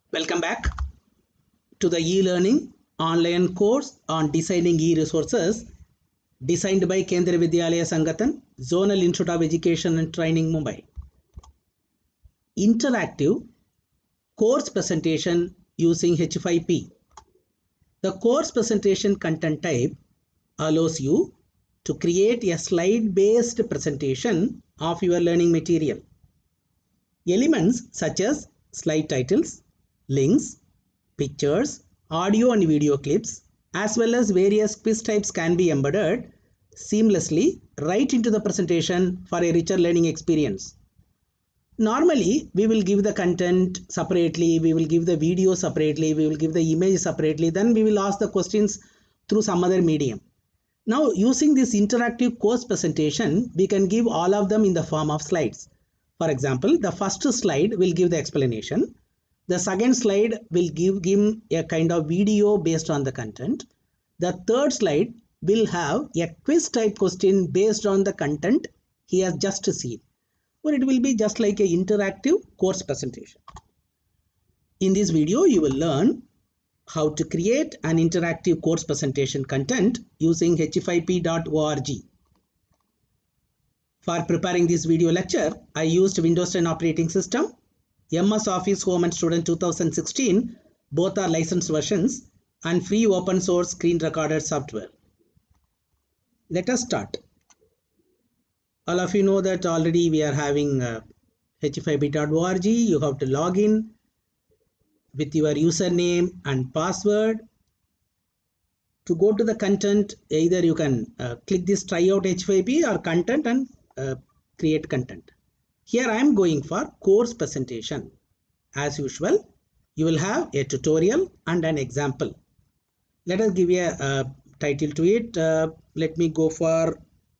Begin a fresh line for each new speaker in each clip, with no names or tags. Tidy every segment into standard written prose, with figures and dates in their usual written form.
Welcome back to the e-learning online course on designing e-resources designed by Kendriya Vidyalaya Sangathan, Zonal Institute of Education and Training, Mumbai. Interactive course presentation using H5P. The course presentation content type allows you to create a slide-based presentation of your learning material. Elements such as slide titles, links, pictures, audio and video clips, as well as various quiz types can be embedded seamlessly right into the presentation for a richer learning experience. Normally, we will give the content separately, we will give the video separately, we will give the image separately, then we will ask the questions through some other medium. Now, using this interactive course presentation, we can give all of them in the form of slides. For example, the first slide will give the explanation. The second slide will give a kind of video based on the content. The third slide will have a quiz type question based on the content he has just seen. Or it will be just like an interactive course presentation. In this video, you will learn how to create an interactive course presentation content using h5p.org. For preparing this video lecture, I used Windows 10 operating system, MS Office Home and Student 2016, both are licensed versions, and free open source screen recorder software. Let us start. All of you know that already we are having h5p.org. You have to log in with your username and password. To go to the content, either you can click this try out H5P or content and create content. Here I am going for course presentation. As usual, you will have a tutorial and an example. Let us give a title to it. Let me go for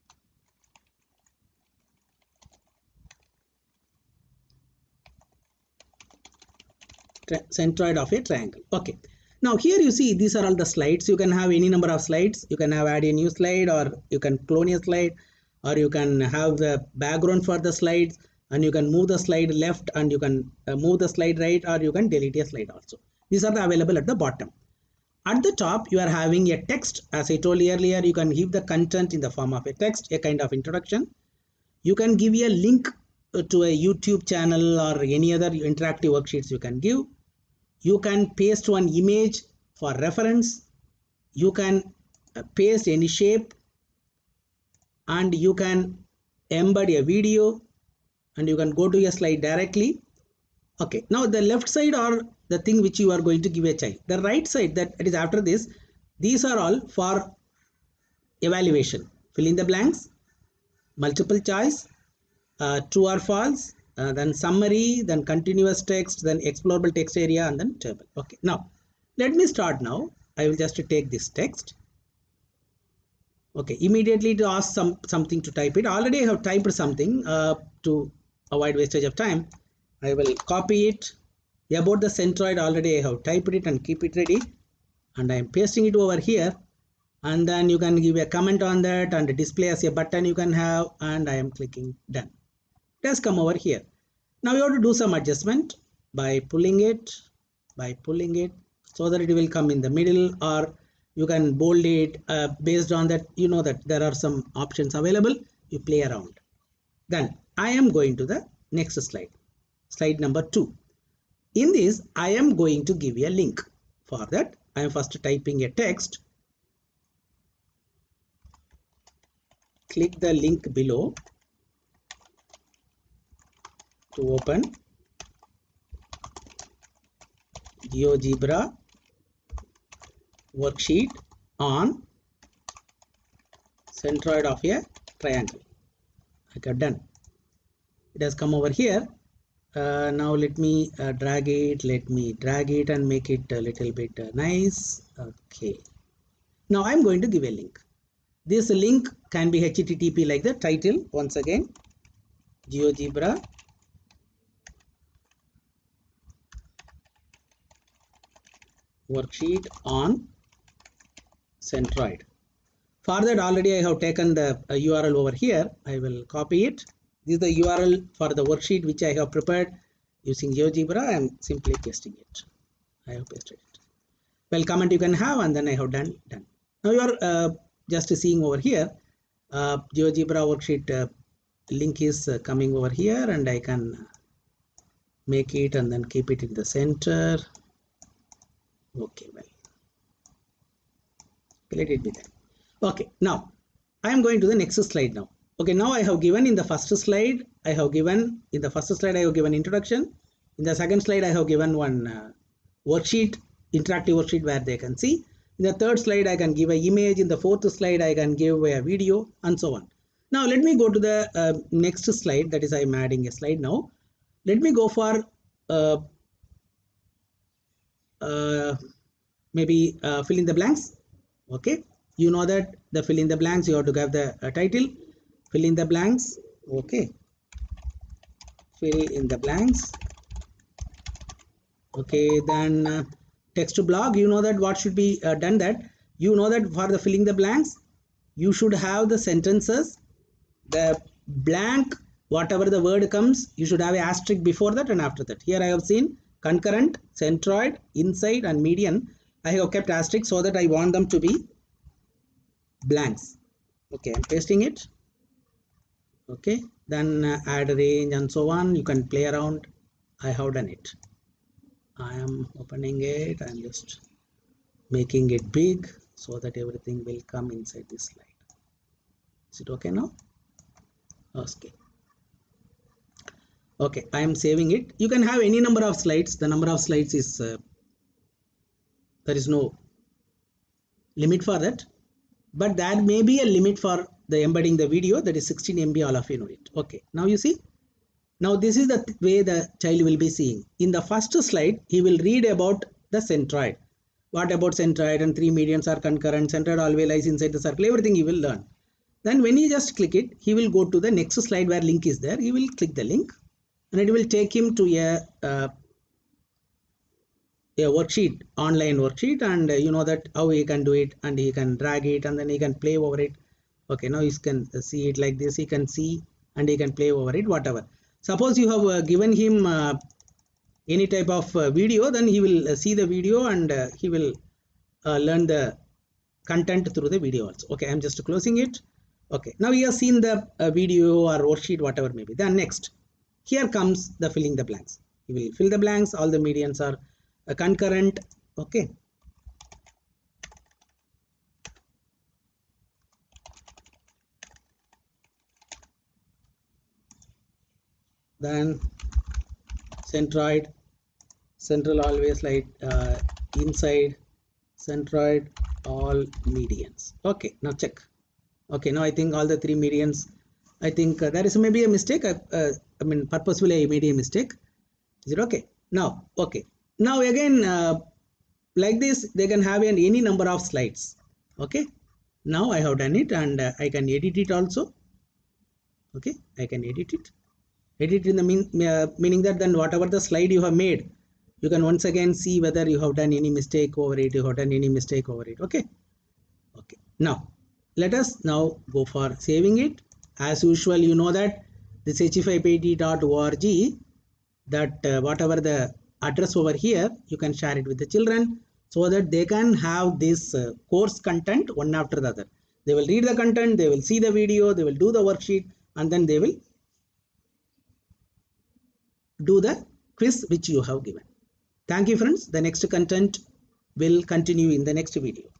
centroid of a triangle. Okay. Now here you see these are all the slides. You can have any number of slides. You can have add a new slide, or you can clone a slide, or you can have the background for the slides, and you can move the slide left and you can move the slide right, or you can delete a slide also. These are available at the bottom. At the top you are having a text. As I told you earlier, you can give the content in the form of a text, a kind of introduction. You can give a link to a YouTube channel or any other interactive worksheets you can give. You can paste one image for reference. You can paste any shape, and you can embed a video, and you can go to a slide directly. Okay, now the left side are the thing which you are going to give a child. The right side, that is after this, these are all for evaluation. Fill in the blanks, multiple choice, true or false, then summary, then continuous text, then explorable text area, and then table. Okay, now let me start now. I will just take this text. Okay, immediately to ask something to type it. Already I have typed something to avoid wastage of time. I will copy it. About the centroid, already I have typed it and keep it ready, and I am pasting it over here. And then you can give a comment on that and display as a button you can have, and I am clicking done. It has come over here. Now you have to do some adjustment by pulling it so that it will come in the middle, or you can bold it based on that. You know that there are some options available. You play around. Then I am going to the next slide, slide number 2. In this, I am going to give you a link. For that, I am first typing a text. Click the link below to open GeoGebra worksheet on centroid of a triangle. Okay, done. It has come over here. Now let me drag it. Let me drag it and make it a little bit nice. Okay. Now I'm going to give a link. This link can be HTTP like the title. Once again, GeoGebra worksheet on centroid. For that, already I have taken the URL over here. I will copy it. This is the URL for the worksheet which I have prepared using GeoGebra. I am simply pasting it. I have pasted it. Well, comment you can have, and then I have done. Now you are just seeing over here, GeoGebra worksheet link is coming over here, and I can make it and then keep it in the center. Okay, well, let it be there. Okay, now I am going to the next slide now. Okay, now I have given in the first slide, I have given introduction. In the second slide, I have given one worksheet, interactive worksheet where they can see. In the third slide, I can give an image. In the fourth slide, I can give a video and so on. Now, let me go to the next slide. That is, I am adding a slide now. Let me go for maybe fill in the blanks. Okay, you know that the fill in the blanks, you have to have the title, fill in the blanks. Okay, fill in the blanks. Okay, then text to blog, you know that what should be done, that you know that for the filling the blanks, you should have the sentences, the blank, whatever the word comes, you should have an asterisk before that and after that. Here I have seen concurrent, centroid, inside and median. I have kept asterisk so that I want them to be blanks. Okay, I'm pasting it. Okay, then add range and so on. You can play around. I have done it. I am opening it. I'm just making it big so that everything will come inside this slide. Is it okay now? Okay. Okay, I am saving it. You can have any number of slides. The number of slides is there is no limit for that, but there may be a limit for the embedding the video, that is 16 MB. All of you know it. Okay, now you see. Now this is the way the child will be seeing. In the first slide, he will read about the centroid. What about centroid and three medians are concurrent, centroid always lies inside the circle, everything he will learn. Then when he just click it, he will go to the next slide where link is there. He will click the link and it will take him to a worksheet, online worksheet, and you know that how he can do it, and he can drag it and then he can play over it. Okay, now you can see it like this. He can see and he can play over it, whatever. Suppose you have given him any type of video, then he will see the video and he will learn the content through the video also. Okay, I'm just closing it. Okay, now he has seen the video or worksheet, whatever maybe. Then next, here comes the filling the blanks. He will fill the blanks. All the medians are concurrent. Okay. Then centroid, central always like inside, centroid, all medians. Okay, now check. Okay, now I think all the three medians, I think there is maybe a mistake. I mean purposefully I made a mistake. Is it okay? Now, okay. Now again, like this, they can have any number of slides. Okay. Now I have done it, and I can edit it also. Okay, I can edit it. Edit in the meaning that then whatever the slide you have made, you can once again see whether you have done any mistake over it, you have done any mistake over it. Okay. Okay. Now, let us now go for saving it. As usual, you know that this h5p.org, that whatever the address over here, you can share it with the children so that they can have this course content one after the other. They will read the content, they will see the video, they will do the worksheet, and then they will do the quiz which you have given. Thank you friends. The next content will continue in the next video.